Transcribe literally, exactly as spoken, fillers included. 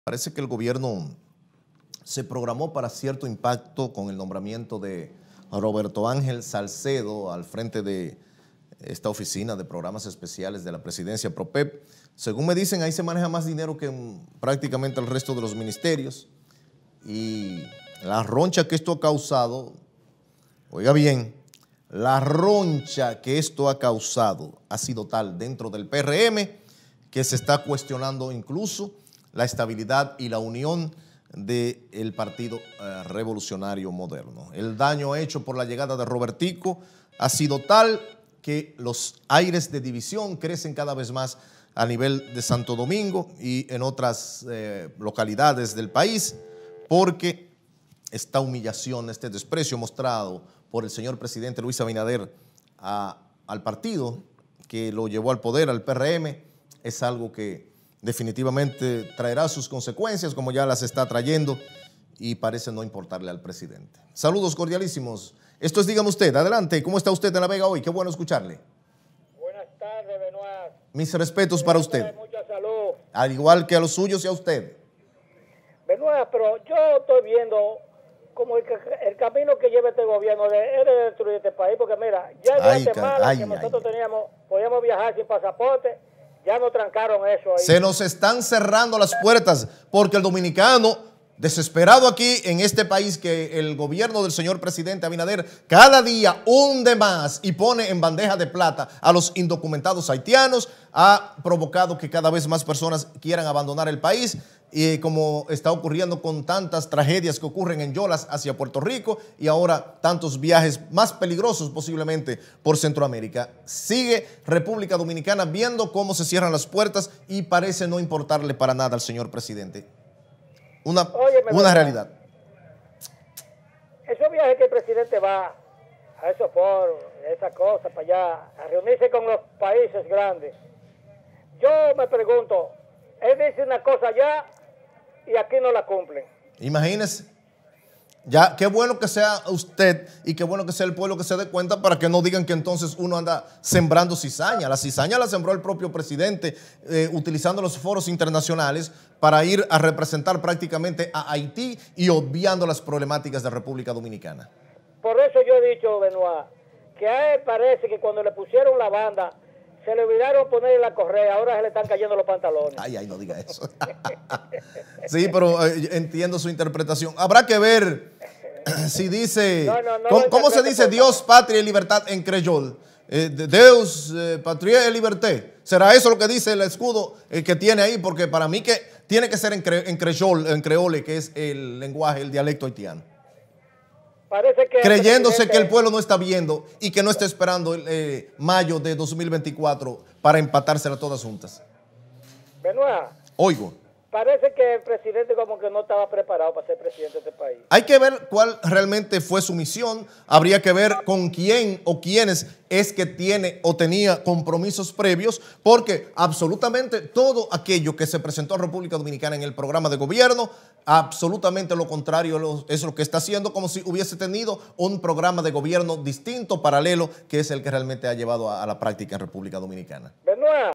Parece que el gobierno se programó para cierto impacto con el nombramiento de Roberto Ángel Salcedo al frente de esta oficina de programas especiales de la presidencia PROPEP. Según me dicen, ahí se maneja más dinero que en prácticamente el resto de los ministerios. Y la roncha que esto ha causado, oiga bien, la roncha que esto ha causado ha sido tal dentro del P R M que se está cuestionando incluso la estabilidad y la unión del Partido eh, Revolucionario Moderno. El daño hecho por la llegada de Robertico ha sido tal que los aires de división crecen cada vez más a nivel de Santo Domingo y en otras eh, localidades del país, porque esta humillación, este desprecio mostrado por el señor presidente Luis Abinader a, al partido que lo llevó al poder, al P R M, es algo que definitivamente traerá sus consecuencias, como ya las está trayendo, y parece no importarle al presidente. Saludos cordialísimos. Esto es Dígame Usted. Adelante. ¿Cómo está usted en La Vega hoy? Qué bueno escucharle. Buenas tardes, Benoit. Mis respetos para usted. Mucha salud. Al igual que a los suyos y a usted. Benoit, pero yo estoy viendo como el, el camino que lleva este gobierno de, es de destruir este país, porque mira, ya en Ay, Guatemala, ay, que ay, nosotros ay. teníamos, podíamos viajar sin pasaporte, ya nos trancaron eso ahí. Se nos están cerrando las puertas porque el dominicano, desesperado aquí en este país, que el gobierno del señor presidente Abinader cada día hunde más y pone en bandeja de plata a los indocumentados haitianos, ha provocado que cada vez más personas quieran abandonar el país, y como está ocurriendo con tantas tragedias que ocurren en Yolas hacia Puerto Rico y ahora tantos viajes más peligrosos posiblemente por Centroamérica. Sigue República Dominicana viendo cómo se cierran las puertas y parece no importarle para nada al señor presidente. Una, Óyeme, una realidad. Esos viajes que el presidente va a esos foros, esas cosas, para allá, a reunirse con los países grandes. Yo me pregunto, él dice una cosa allá y aquí no la cumplen. Imagínese. Ya, qué bueno que sea usted y qué bueno que sea el pueblo que se dé cuenta para que no digan que entonces uno anda sembrando cizaña. La cizaña la sembró el propio presidente eh, utilizando los foros internacionales para ir a representar prácticamente a Haití y obviando las problemáticas de República Dominicana. Por eso yo he dicho, Benoit, que a él parece que cuando le pusieron la banda se le olvidaron ponerle la correa, ahora se le están cayendo los pantalones. Ay, ay, no diga eso. Sí, pero eh, entiendo su interpretación. Habrá que ver si dice, No, no, no ¿cómo, lo cómo se interprete dice por Dios, patria y libertad en creyol? Eh, de- Deus, eh, patria y liberté. ¿Será eso lo que dice el escudo eh, que tiene ahí? Porque para mí que tiene que ser en, cre, en creyol, en creole, que es el lenguaje, el dialecto haitiano. Parece que Creyéndose presidente, que el pueblo no está viendo y que no está esperando eh, mayo de dos mil veinticuatro para empatársela todas juntas. Benoit, Oigo. parece que el presidente como que no estaba preparado para ser presidente de este país. Hay que ver cuál realmente fue su misión. Habría que ver con quién o quiénes es que tiene o tenía compromisos previos, porque absolutamente todo aquello que se presentó a República Dominicana en el programa de gobierno, absolutamente lo contrario es lo que está haciendo, como si hubiese tenido un programa de gobierno distinto, paralelo, que es el que realmente ha llevado a, a la práctica en República Dominicana. Benoit.